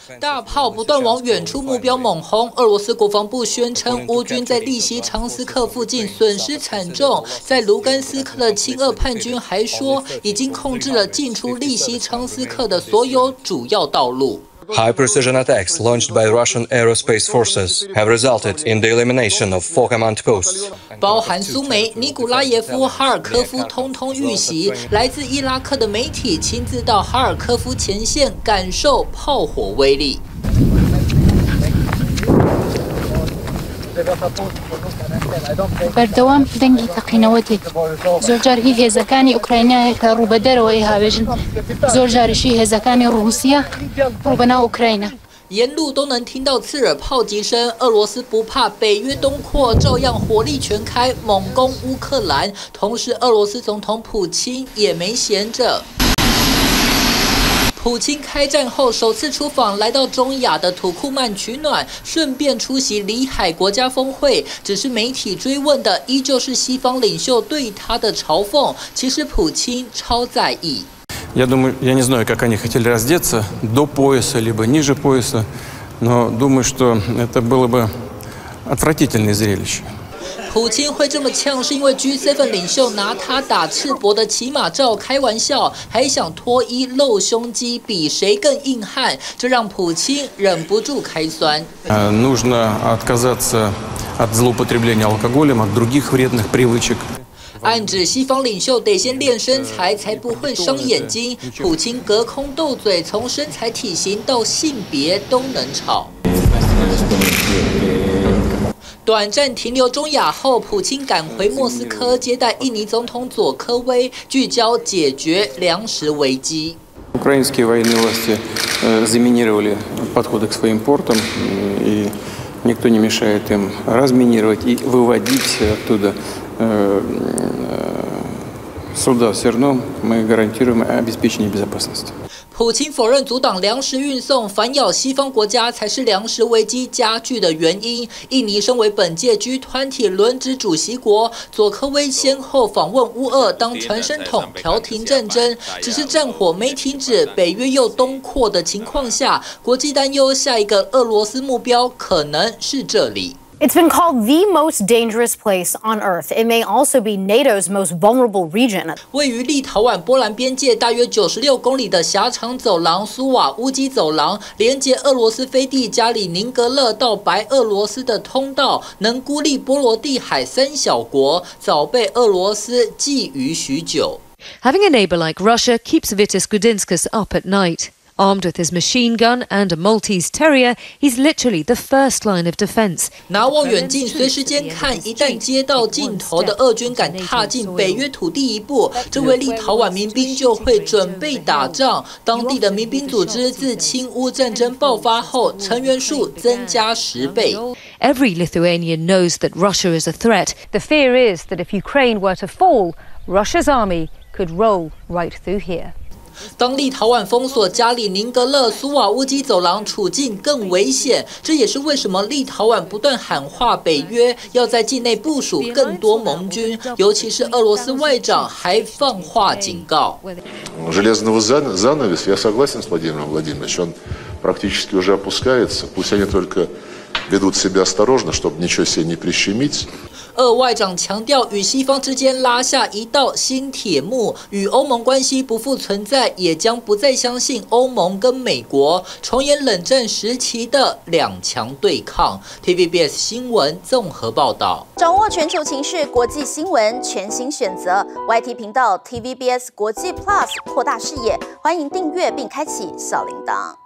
大炮不断往远处目标猛轰。俄罗斯国防部宣称，乌军在利西长斯克附近损失惨重。在卢甘斯克的亲俄叛军还说，已经控制了进出利西长斯克的所有主要道路。 High-precision attacks launched by Russian aerospace forces have resulted in the elimination of 4 command posts. 包含苏梅、尼古拉耶夫、哈尔科夫通通遇袭。来自伊拉克的媒体亲自到哈尔科夫前线感受炮火威力。 بەردەوام دەنگی تەقینەوەتی زۆر جار هی هێزەکانی ئوکراینایەکە ڕوبەدەرەوە هاوێژن زۆر جاریشی هێزەکانی ڕووسیا ڕوبەناو ئوکراینە 沿路都能听到刺耳炮击声，俄罗斯不怕北约东扩，照样火力全开，猛攻乌克兰。同时，俄罗斯总统普京也没闲着。 普京开战后首次出访，来到中亚的土库曼取暖，顺便出席里海国家峰会。只是媒体追问的依旧是西方领袖对他的嘲讽。其实普京超在意。 Я думаю, я не знаю, как они хотели раздеться до пояса либо ниже пояса, но думаю, что это было бы отвратительное зрелище. 普京会这么呛，是因为 G7 领袖拿他打赤膊的骑马照开玩笑，还想脱衣露胸肌，比谁更硬汉，这让普京忍不住开酸。 Нужно отказаться от злоупотребления алкоголем, от других вредных привычек. 暗指西方领袖得先练身材，才不会伤眼睛。普京隔空斗嘴，从身材、体型到性别都能吵。 短暂停留中亚后，普京赶回莫斯科接待印尼总统佐科威，聚焦解决粮食危机。 Украинские военные власти заминировали подходы к своим портам, и никто не мешает им разминировать и выводить оттуда суда. Все равно мы гарантируем обеспечение безопасности. 普京否认阻挡粮食运送，反咬西方国家才是粮食危机加剧的原因。印尼身为本届G20轮值主席国，佐科威先后访问乌俄当传声筒调停战争，只是战火没停止，北约又东扩的情况下，国际担忧下一个俄罗斯目标可能是这里。 It's been called the most dangerous place on Earth. It may also be NATO's most vulnerable region. 位于立陶宛波兰边界大约96公里的狭长走廊苏瓦乌基走廊，连接俄罗斯飞地加里宁格勒到白俄罗斯的通道，能孤立波罗的海3小国，早被俄罗斯觊觎许久。 Having a neighbour like Russia keeps Vitas Gudinskas up at night. Armed with his machine gun and a Maltese terrier, he's literally the first line of defense. 拿望远镜随时监看，一旦接到镜头的俄军敢踏进北约土地一步，这位立陶宛民兵就会准备打仗。当地的民兵组织自亲乌战争爆发后，成员数增加10倍。 Every Lithuanian knows that Russia is a threat. The fear is that if Ukraine were to fall, Russia's army could roll right through here. 当立陶宛封锁加里宁格勒苏瓦乌基走廊，处境更危险。这也是为什么立陶宛不断喊话北约要在境内部署更多盟军，尤其是俄罗斯外长还放话警告。 Железного занавеса, я согласен с Владимиром Владимировичем, он практически уже опускается. Пусть они только ведут себя осторожно, чтобы ничего себе не прищемить. 俄外长强调，与西方之间拉下一道新铁幕，与欧盟关系不复存在，也将不再相信欧盟跟美国，重演冷战时期的两强对抗。TVBS 新闻综合报道。 掌握全球情势、国际新闻，全新选择 YT 频道 TVBS 国际 Plus， 扩大视野。欢迎订阅并开启小铃铛。